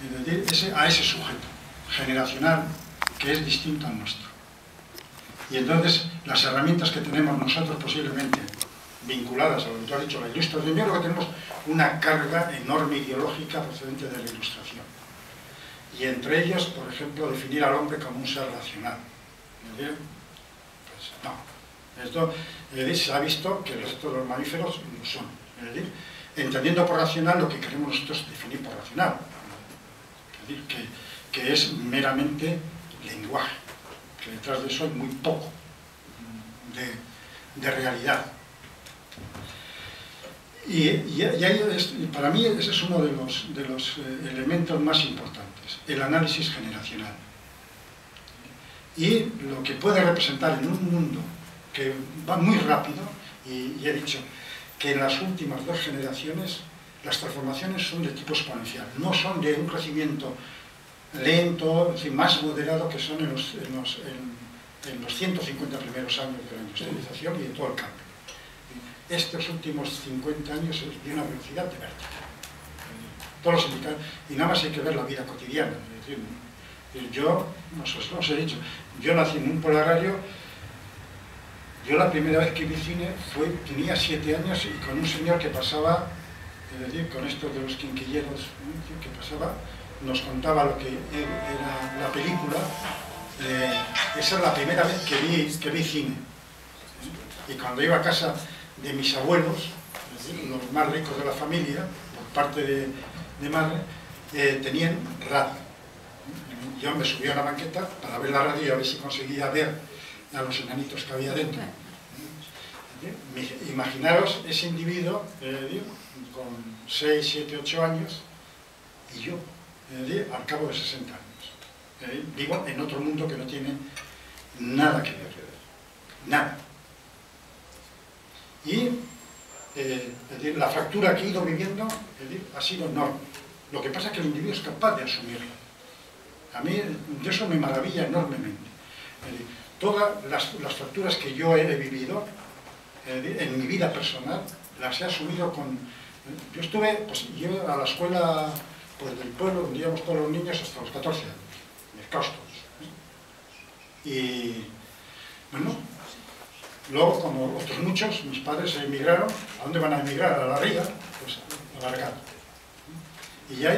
Es decir, a ese sujeto generacional que es distinto al nuestro. Y entonces las herramientas que tenemos nosotros posiblemente vinculadas a lo que tú has dicho, la ilustración, yo creo que tenemos una carga enorme ideológica procedente de la ilustración. Y entre ellos, por ejemplo, definir al hombre como un ser racional. ¿Es decir? Pues no. Esto se ha visto que el resto de los mamíferos no son. Es decir, entendiendo por racional lo que queremos nosotros definir por racional. Es decir, que es meramente lenguaje, que detrás de eso hay muy poco de realidad. Y para mí ese es uno de los elementos más importantes, el análisis generacional. Y lo que puede representar en un mundo que va muy rápido, y he dicho que en las últimas 2 generaciones las transformaciones son de tipo exponencial, no son de un crecimiento lento, es decir, más moderado que son en los 150 primeros años de la industrialización y de todo el cambio. Estos últimos 50 años es de una velocidad de vértigo. Todos los indicadores, y nada más hay que ver la vida cotidiana. Es decir, yo, no os he dicho, yo nací en un pueblo agrario. Yo la primera vez que vi cine tenía 7 años y con un señor que pasaba, es decir, con estos de los quinquilleros, que pasaba, nos contaba lo que era la película. Esa es la primera vez que vi cine. Y cuando iba a casa de mis abuelos, los más ricos de la familia, por parte de madre, tenían radio. Yo me subía a la banqueta para ver la radio y a ver si conseguía ver a los enanitos que había dentro. Imaginaros ese individuo con 6, 7, 8 años y yo, al cabo de 60 años. Vivo en otro mundo que no tiene nada que ver. Nada. Y la fractura que he ido viviendo ha sido enorme. Lo que pasa es que el individuo es capaz de asumirlo. A mí de eso me maravilla enormemente. Todas las fracturas que yo he vivido en mi vida personal las he asumido con... Yo estuve, yo a la escuela del pueblo, donde íbamos todos los niños hasta los 14 años, mezclados todos. Y bueno, luego, como otros muchos, mis padres emigraron. ¿A dónde van a emigrar? ¿A la Riga? Pues a Largar. Y ya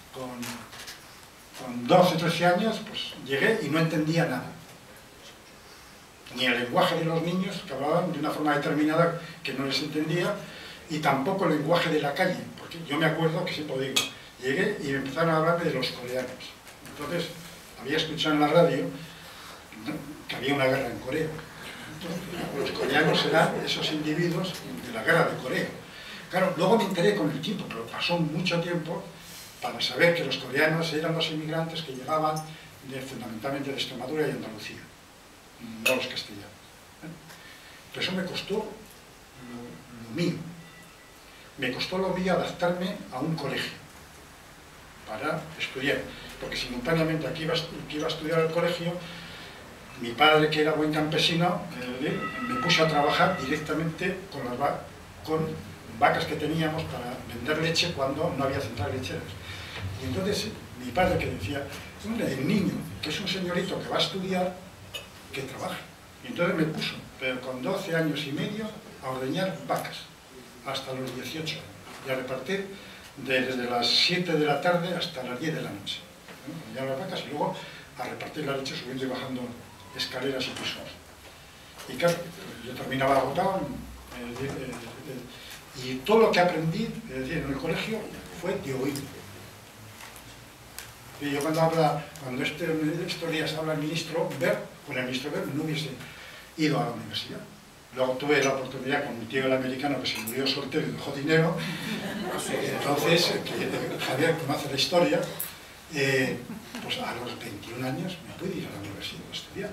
con 12, 13 años, pues llegué y no entendía nada. Ni el lenguaje de los niños, que hablaban de una forma determinada que no les entendía, y tampoco el lenguaje de la calle, porque yo me acuerdo que siempre digo, llegué y me empezaron a hablar de los coreanos. Entonces, había escuchado en la radio que había una guerra en Corea. Los coreanos eran esos individuos de la guerra de Corea. Claro, luego me enteré con el tiempo, pero pasó mucho tiempo para saber que los coreanos eran los inmigrantes que llegaban fundamentalmente de Extremadura y Andalucía, no los castellanos. Pero eso me costó lo mío. Me costó lo mío adaptarme a un colegio para estudiar, porque simultáneamente aquí iba a estudiar al colegio. Mi padre, que era buen campesino, me puso a trabajar directamente con vacas que teníamos para vender leche cuando no había centrales lecheras. Y entonces mi padre, que decía, hombre, el niño, que es un señorito que va a estudiar, que trabaje. Y entonces me puso, pero con 12 años y medio, a ordeñar vacas, hasta los 18 años, y a repartir desde las 7 de la tarde hasta las 10 de la noche. Ordeñar las vacas y luego a repartir la leche subiendo y bajando escaleras y pisos. Y claro, yo terminaba agotado, y todo lo que aprendí en el colegio fue de oído. Y yo cuando estos días habla el ministro Wert, con el ministro Wert no hubiese ido a la universidad. Luego tuve la oportunidad con mi tío el americano, que se murió soltero y dejó dinero. Entonces, Javier conoce la historia, pues a los 21 años me pude ir a la universidad a estudiar.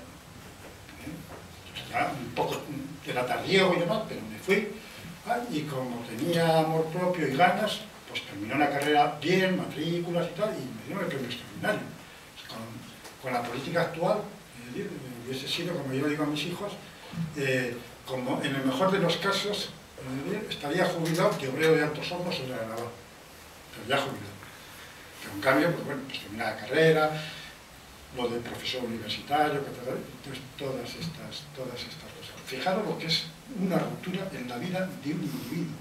Ya un poco era tardío y demás, pero me fui. Y como tenía amor propio y ganas, pues terminé una carrera bien, matrículas y tal, y me dieron el premio extraordinario. Con la política actual, hubiese sido, como yo digo a mis hijos, como en el mejor de los casos, estaría jubilado de obrero de altos hornos o de la naval. Pero ya jubilado. Pero En cambio, pues bueno, pues terminar la carrera, lo del profesor universitario, pues todas estas cosas. Fijaros lo que es una ruptura en la vida de un individuo.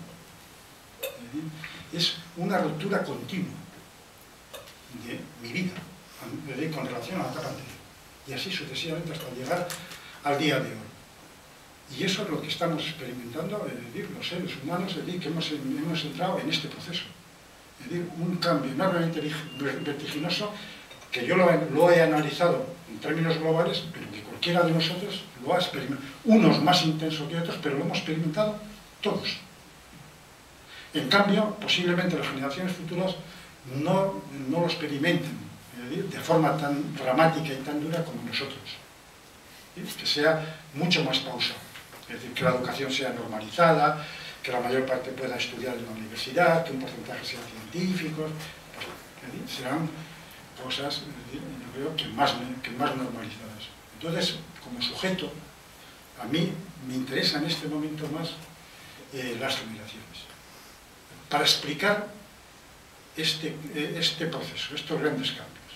Es una ruptura continua de mi vida con relación a la etapa anterior. Y así sucesivamente hasta llegar al día de hoy. Y eso es lo que estamos experimentando, los seres humanos, que hemos entrado en este proceso. Es decir, un cambio enormemente vertiginoso, que yo lo he analizado en términos globales, pero que cualquiera de nosotros lo ha experimentado. Unos más intensos que otros, pero lo hemos experimentado todos. En cambio, posiblemente las generaciones futuras no lo experimenten, es decir, de forma tan dramática y tan dura como nosotros. Que sea mucho más pausado. Es decir, que la educación sea normalizada, que la mayor parte pueda estudiar en la universidad, que un porcentaje sea científicos, serán cosas, yo creo, que más normalizadas. Entonces, como sujeto, a mí me interesa en este momento más las jubilaciones, para explicar este proceso, estos grandes cambios.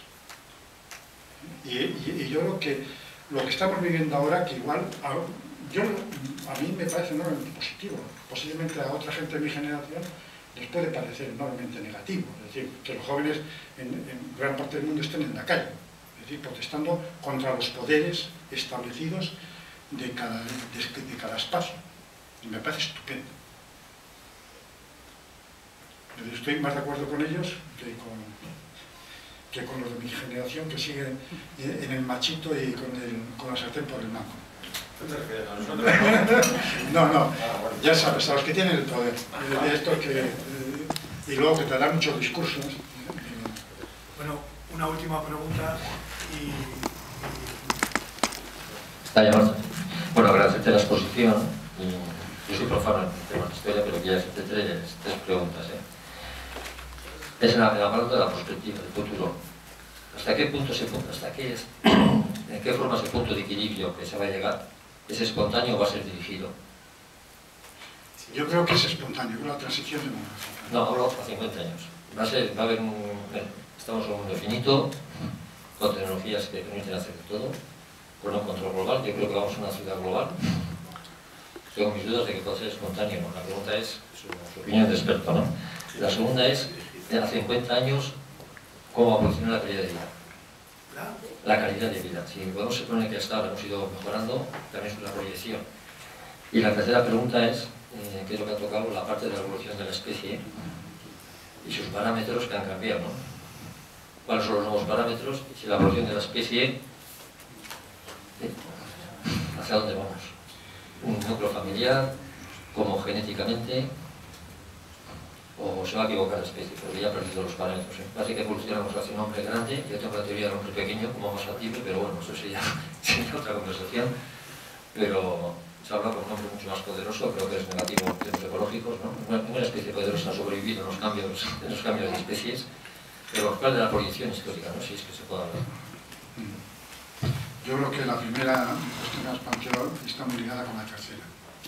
Y yo creo que lo que estamos viviendo ahora, que igual a mí me parece enormemente positivo, posiblemente a otra gente de mi generación les puede parecer enormemente negativo, es decir, que los jóvenes en gran parte del mundo estén en la calle, es decir, protestando contra los poderes establecidos de cada espacio. Y me parece estupendo. Estoy más de acuerdo con ellos que con los de mi generación, que siguen en el machito y con la sartén por el mango. ¿Qué te refieres a nosotros? No, ya sabes, a los que tienen el poder. Y luego que te dan muchos discursos. Bueno, una última pregunta y... Está llamando. Bueno, agradecerte la exposición. Yo soy profano en temas de historia, pero quería hacerte tres preguntas. Es en la parte de la perspectiva, del futuro. ¿Hasta qué punto en qué forma ese punto de equilibrio que se va a llegar es espontáneo o va a ser dirigido? Yo creo que es espontáneo, la transición demográfica. No, hablo a 50 años. Va a haber estamos en un mundo finito, con tecnologías que permiten hacer todo, con un control global. Yo creo que vamos a una ciudad global. Tengo mis dudas de que pueda ser espontáneo, ¿no? La pregunta es su opinión de experto, ¿no? La segunda es, a 50 años, ¿cómo va a evolucionar la calidad de vida? La calidad de vida. Si podemos suponer que hasta ahora hemos ido mejorando, también es una proyección. Y la tercera pregunta es, que es lo que ha tocado, la parte de la evolución de la especie y sus parámetros que han cambiado, ¿no? ¿Cuáles son los nuevos parámetros? Y si la evolución de la especie, ¿hacia dónde vamos? Un núcleo familiar, como genéticamente, o se va a equivocar la especie, porque ya ha perdido los parámetros. Así que evolucionamos hacia un hombre grande. Yo tengo la teoría del hombre pequeño como más factible, pero bueno, eso sería otra conversación. Pero se habla con un hombre mucho más poderoso, creo que es negativo en términos ecológicos, ¿no? Una especie poderosa ha sobrevivido en los cambios de especies, pero ¿cuál de la proyección histórica? No sé si es que se puede hablar. Yo creo que la primera cuestión que has planteado está muy ligada con la tercera.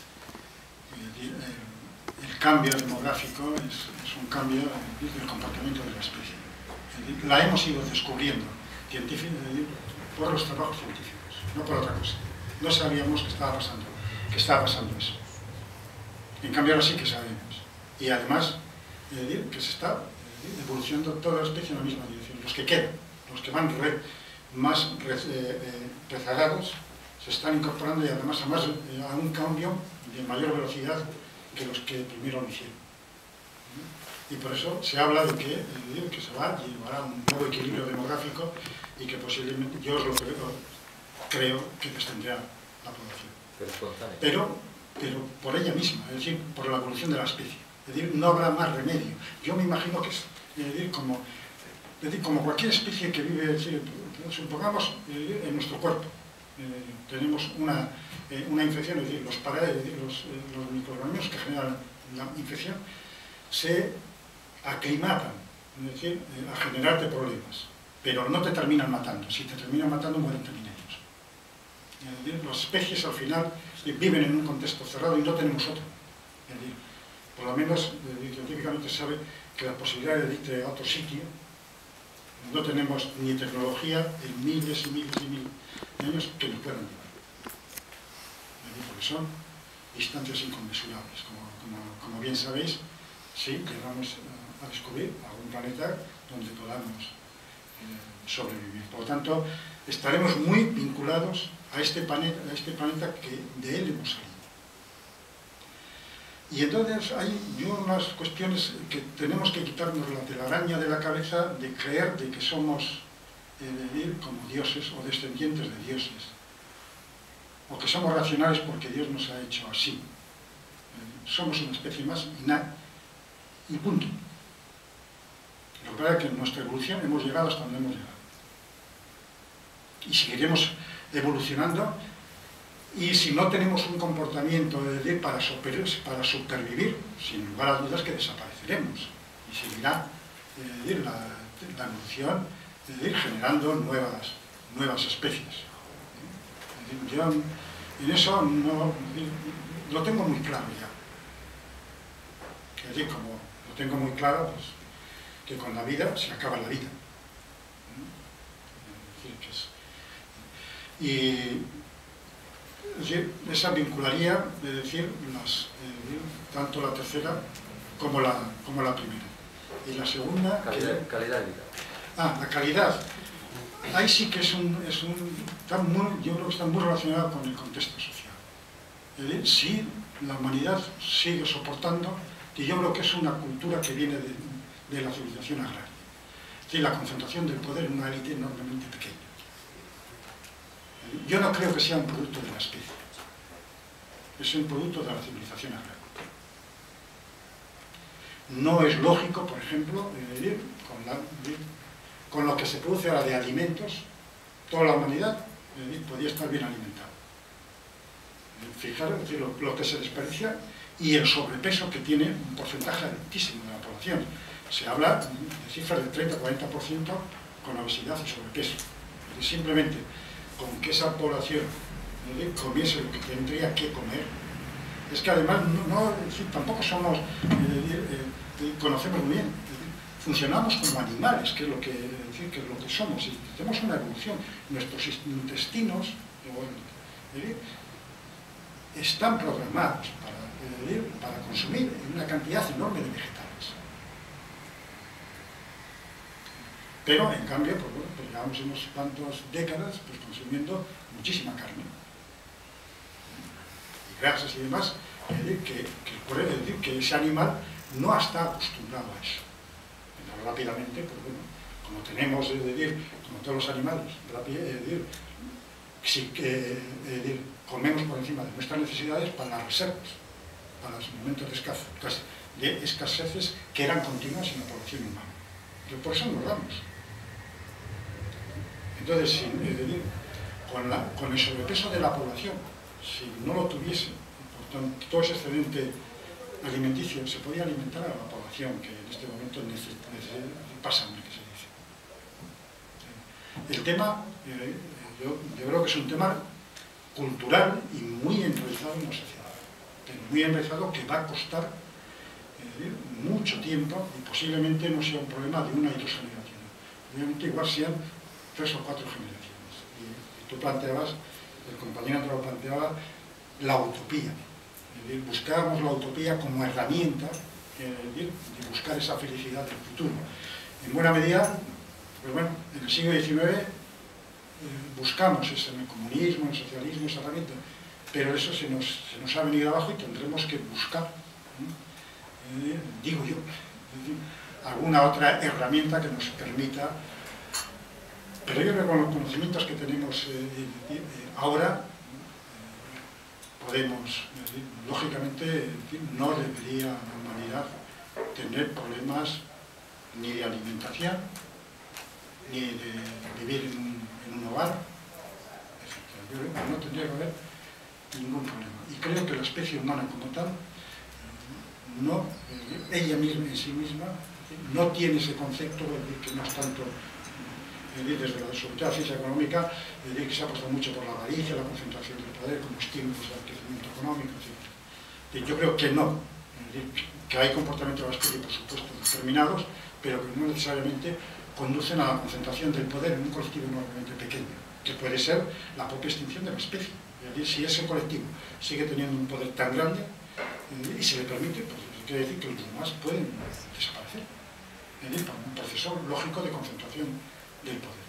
El cambio demográfico es un cambio del comportamiento de la especie. La hemos ido descubriendo por los trabajos científicos, no por otra cosa. No sabíamos que estaba pasando eso. En cambio ahora sí que sabemos. Y además, que se está evolucionando toda la especie en la misma dirección. Los que quedan, los que van más rezagados, se están incorporando y además a un cambio de mayor velocidad que los que primero lo hicieron. Y por eso se habla de que se va a llevar a un nuevo equilibrio demográfico y que posiblemente, yo os lo creo que descenderá la población. Pero por ella misma, es decir, por la evolución de la especie. Es decir, no habrá más remedio. Yo me imagino que es como cualquier especie que vive, supongamos, en nuestro cuerpo. Tenemos una infección, es decir, los microorganismos que generan la infección se aclimatan, es decir, a generarte problemas, pero no te terminan matando. Si te terminan matando, mueren también ellos. Es decir, las especies al final viven en un contexto cerrado y no tenemos otro. Es decir, por lo menos científicamente se sabe que la posibilidad de irte a otro sitio No tenemos ni tecnología en miles y miles y miles de años que nos puedan llevar. Porque son distancias inconmensurables. Como bien sabéis, sí, llegamos a descubrir algún planeta donde podamos sobrevivir. Por lo tanto, estaremos muy vinculados a este planeta que de él hemos salido. Y entonces hay unas cuestiones que tenemos que quitarnos la telaraña de la cabeza de creer de que somos como dioses o descendientes de dioses, o que somos racionales porque Dios nos ha hecho así. Somos una especie más y punto. Lo que pasa es que en nuestra evolución hemos llegado hasta donde hemos llegado. Y seguiremos evolucionando, y si no tenemos un comportamiento para supervivir, sin lugar a dudas que desapareceremos. Y seguirá la evolución generando nuevas especies. Yo en eso no lo tengo muy claro ya. Es decir, como lo tengo muy claro, pues, que con la vida se acaba la vida. Y esa vincularía, es decir, tanto la tercera como la primera. Y la segunda... Calidad de vida. La calidad. Ahí sí que yo creo que está muy relacionado con el contexto social. Es decir, si la humanidad sigue soportando, y yo creo que es una cultura que viene de la civilización agraria. Es decir, la concentración del poder en una élite enormemente pequeña. Yo no creo que sea un producto de la especie. Es un producto de la civilización agraria. No es lógico, por ejemplo, con lo que se produce ahora de alimentos, toda la humanidad podría estar bien alimentada. Fijaros, lo que se desperdicia y el sobrepeso que tiene un porcentaje altísimo de la población. Se habla de cifras del 30-40% con obesidad y sobrepeso. Simplemente con que esa población comiese lo que tendría que comer. Es que además tampoco somos, conocemos muy bien, funcionamos como animales, que es lo que somos, y tenemos una evolución. Nuestros intestinos están programados para consumir una cantidad enorme de vegetales. Pero, en cambio, pues llevamos unos cuantos décadas consumiendo muchísima carne y grasas y demás, que ese animal no está acostumbrado a eso. Pero rápidamente, pues bueno, como tenemos, como todos los animales, comemos por encima de nuestras necesidades para las reservas, para los momentos de escaseces que eran continuas en la población humana. Pero por eso nos damos. Entonces, con el sobrepeso de la población, si no lo tuviese, por tanto, todo ese excedente alimenticio se podía alimentar a la población que en este momento pasa hambre, que se dice. El tema, yo creo que es un tema cultural y muy enraizado en la sociedad, pero muy enraizado que va a costar mucho tiempo y posiblemente no sea un problema de una y dos generaciones. Obviamente igual sean 3 o 4 generaciones. Y tú planteabas, el compañero Andrés planteaba la utopía. Buscábamos la utopía como herramienta de buscar esa felicidad del futuro. En buena medida, pues bueno, en el siglo XIX buscamos eso en el comunismo, en el socialismo, esa herramienta, pero eso se nos ha venido abajo y tendremos que buscar, digo yo, alguna otra herramienta que nos permita. Pero yo creo que con los conocimientos que tenemos ahora, podemos, lógicamente, no debería la humanidad tener problemas ni de alimentación, ni de vivir en un hogar, etc. Yo creo que no tendría que haber ningún problema. Y creo que la especie humana como tal, ella misma en sí misma, no tiene ese concepto que no es tanto, desde sobre todo la ciencia económica, que se ha apostado mucho por la avaricia, la concentración del poder como estímulos al crecimiento económico, etc. Yo creo que no, que hay comportamientos de la especie, por supuesto, determinados, pero que no necesariamente conducen a la concentración del poder en un colectivo enormemente pequeño, que puede ser la propia extinción de la especie. Es decir, si ese colectivo sigue teniendo un poder tan grande y se le permite, pues quiere decir que los demás pueden desaparecer. Es decir, por un proceso lógico de concentración del poder.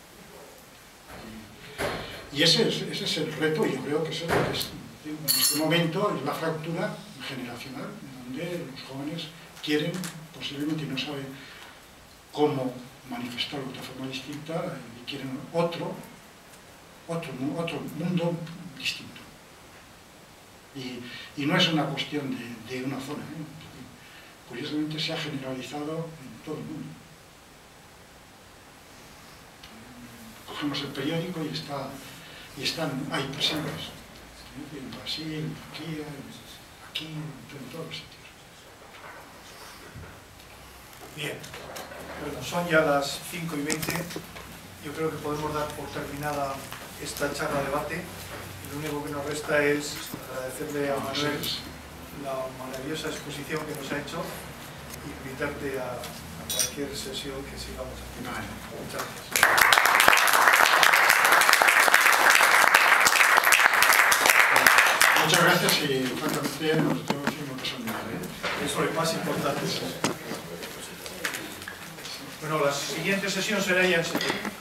Y ese es el reto, y yo creo que eso es, en este momento es la fractura generacional, donde los jóvenes quieren, posiblemente no saben cómo manifestarlo de otra forma distinta, y quieren otro mundo distinto. Y no es una cuestión de una zona, ¿eh? Curiosamente se ha generalizado en todo el mundo. Cogemos el periódico y están ahí presentes, ¿sí? En Brasil, en Turquía, aquí, en todos los sitios. Bien, bueno, son ya las 5:20. Yo creo que podemos dar por terminada esta charla-debate. Lo único que nos resta es agradecerle a Manuel la maravillosa exposición que nos ha hecho y invitarte a cualquier sesión que sigamos haciendo. Vale. Muchas gracias. Muchas gracias y francamente nos tenemos que pasar muy bien. Eso es lo más importante. Bueno, la siguiente sesión será ya en septiembre.